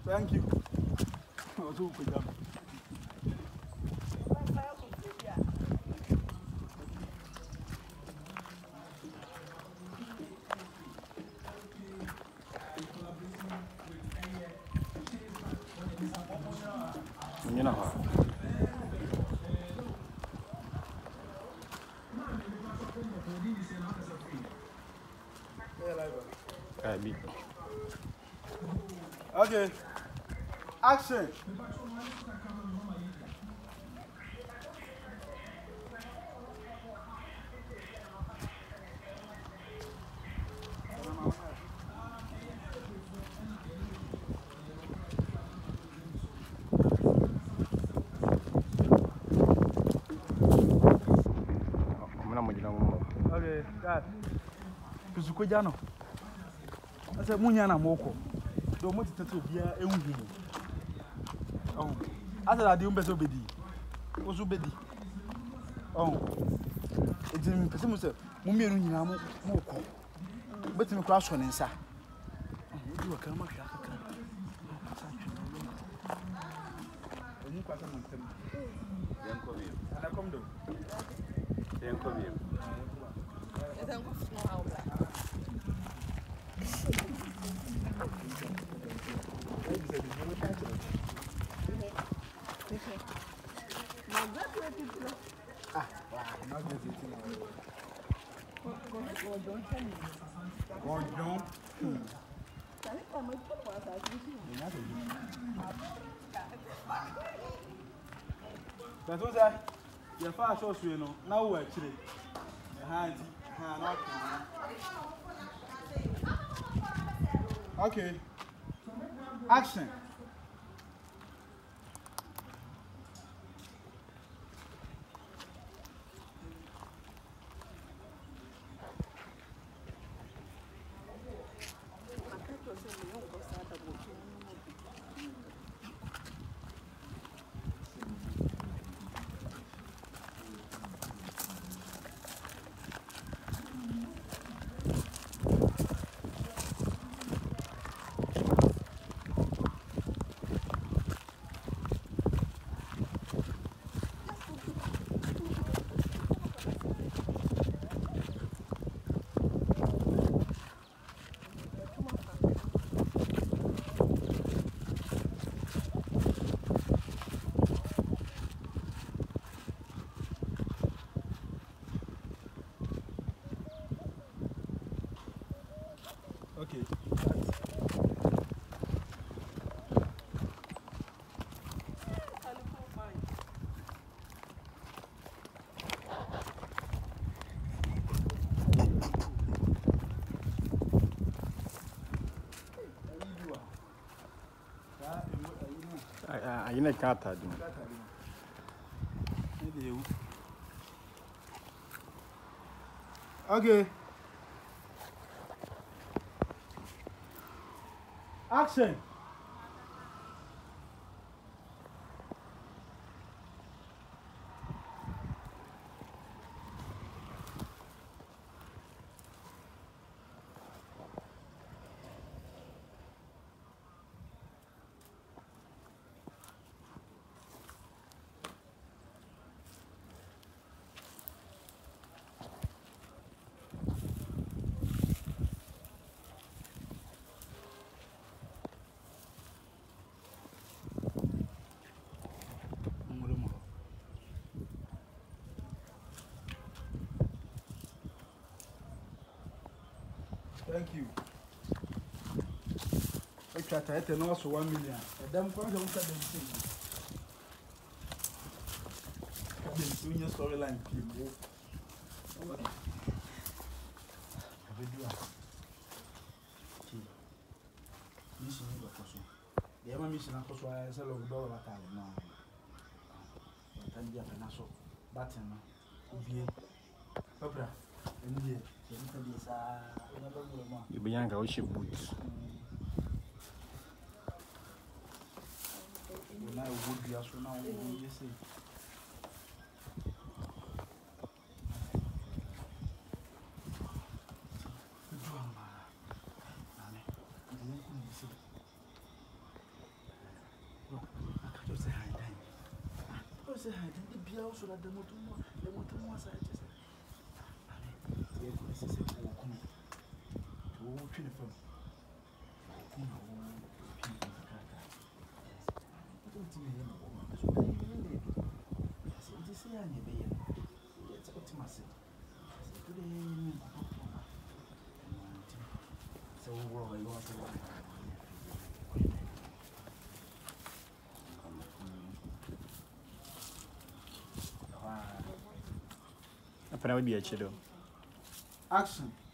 Thank you. So quick. You know how. Okay. Action. Okay, God. Kuzukujano. I said, Munyana Moko. Don't want to tell you, oh, I said, I didn't better be. Was obedi. Oh, it didn't person was a Mummy Moko. But in a crash on inside. You are coming. That's what I your fast shows you know. Now we're actually okay. Action. Okay. You know, cat. Okay. Action. Thank you. Extra tight and also 1 million. And then for the senior storyline. The mission of why I sell over dollar at all now. But I'm just a so button. Opera. And You be young, I should boots. When I would be as now, you say. say I didn't be also at the motor was I just. Yeah, this is a walk. To walk in the phone. So we're going to Apana we be a chido. action.